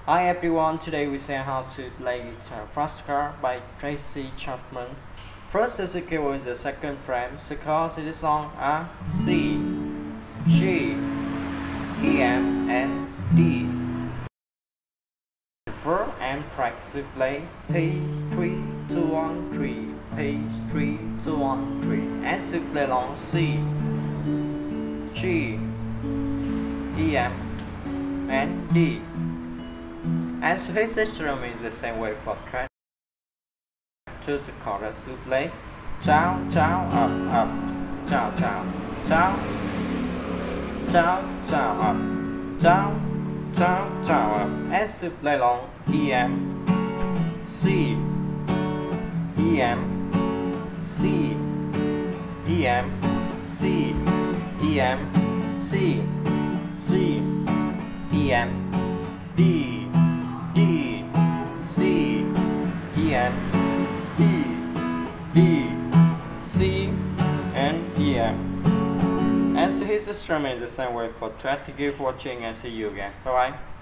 Hi everyone, today we say how to play guitar fast car by Tracy Chapman. First is the keyboard in the second frame, the chords in the song are C, G, E, M, and D. First and practice play page 3, 2, 1, 3, page 3, 2, 1, 3, and to play along C, G, E, M, and D. And to hit the strum in the same way for track. Choose the chorus to play down, down, up, up, down, down, down, down, down, up, down, down, down, up. And to play along E, M, C, E, M, C, E, M, C, E, M, C, C, E, M, D, D, C, E, M, D, D, C, and E, M. And so hit the strum in the same way for track. Thank you for watching and see you again. Bye bye.